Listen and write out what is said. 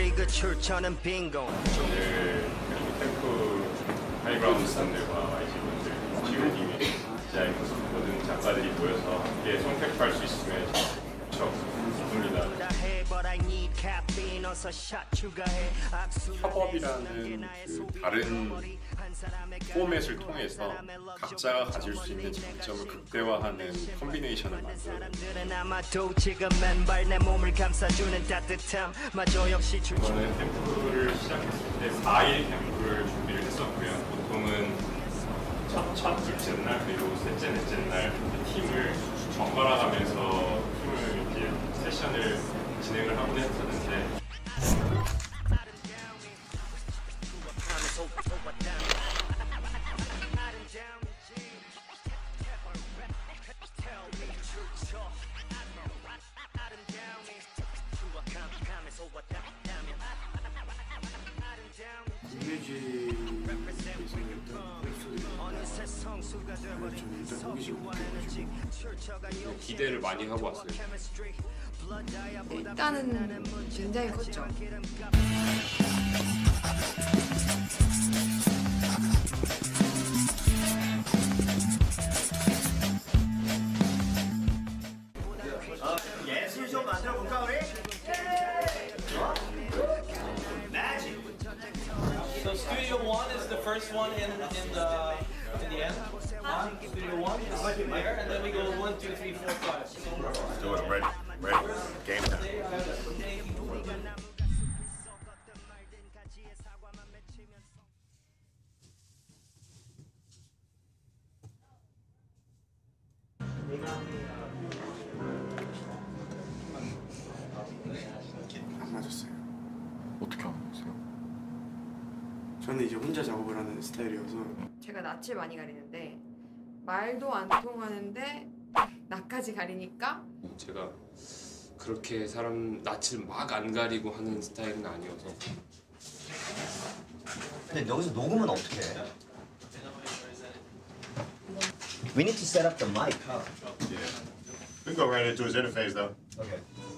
트리거 출처는 빙고. 오늘 템프 하이그라운드 사람들과 YG분들, 지훈님이 디자인 모든 작가들이 모여서 함께 선택할 수 있으면 참 기쁩니다. 협업이라는 그 다른 포맷을 통해서 각자가 가질 수 있는 장점을 극대화하는 컴비네이션을 만들어요. 이번에 캠프를 시작했을 때 4일 캠프를 준비를 했었고요. 보통은 첫 둘째 날 그리고 셋째 넷째 날 팀을 번갈아 가면서 팀을 이렇게 세션을 진행을 하곤 했었는데 기대를 많이 하고 왔어요. 일단은 굉장히 컸죠. 예술 좀 만들어 볼까 우리? So Studio 1 is the first one in the end. Studio 1 is there, and then we go 1, 2, 3, 4, 5. Let's do it. Ready. Game time. 안 맞았어요. 어떻게 안 맞았어요? 저는 이제 혼자 작업을 하는 스타일이어서 제가 낯을 많이 가리는데 말도 안 통하는데 낯까지 가리니까 제가 그렇게 사람 낯을 막 안 가리고 하는 스타일은 아니어서. 근데 여기서 녹음은 어떻게 해? We need to set up the mic. We can go right into his interface though. Okay.